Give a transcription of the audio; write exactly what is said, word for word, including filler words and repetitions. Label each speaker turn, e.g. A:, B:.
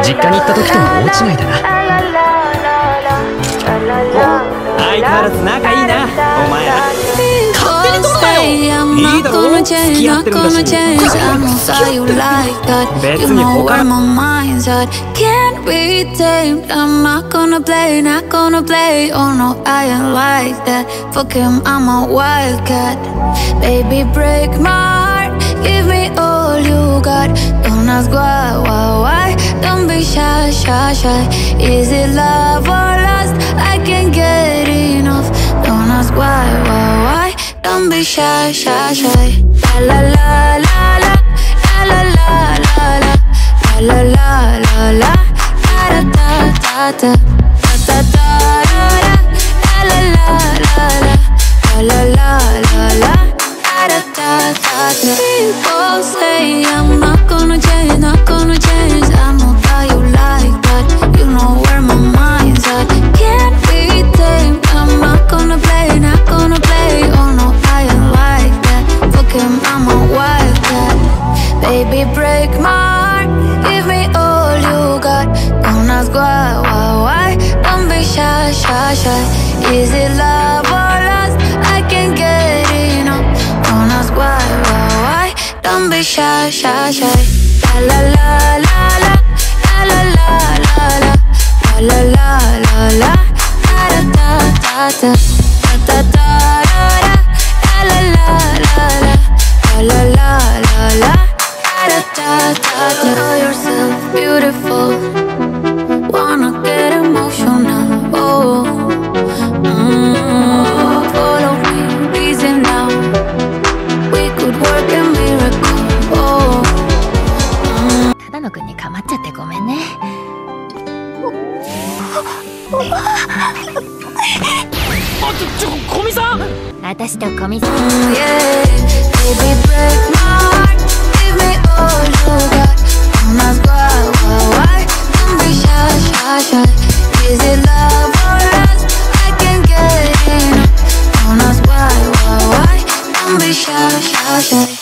A: 実家に行った時とは大違いだな。相変わらず仲いいなお前ら。勝手に取るなよ。いいだろ、付き合ってるんだし。別に他の
B: Can't be tamed, I'm not gonna play, not gonna play. Oh no, I ain't like that. Fuck him, I'm a wildcat. Baby, break my heart, give me all you got. Don't ask why, why, why. Don't be shy, shy, shy. Is it love or lust? I can't get enough. Don't ask why, why, why. Don't be shy, shy, shy. La la la la la, la la la la. La la la la la, da da da da, da da da da, la la la la, la la la la, da da da da. People say I'm not gonna change, not gonna change. I know that you like that, you know where my mind's at. Can't be tamed, I'm not gonna play, not gonna play. Oh no, I ain't like that. Fuck him, I'm a wildcat. Baby, break my heart, give me all you got. Don't ask why, why, why. Don't be shy, shy, shy. Is it love or lust? I can't get enough. Don't ask why, why, why. Don't be shy, shy, shy. La la la la la, la la la la la, la la la la, da da da da, da da da da, la la la la, la la la la. Know yourself beautiful. Wanna get emotional. Oh, mm, follow me, reason now. We could work a miracle. Oh, mm.
C: 只野くんに構っちゃってごめんね。
A: あ、ちょ、ちょ、古見さん。
C: 私と古見さん。
B: Yeah, baby, break my heart. Give me all you got. Don't ask why, why, why. Don't be shy, shy, shy. Is it love or lust? I can't get enough. Don't ask why, why, why. Don't be shy, shy, shy.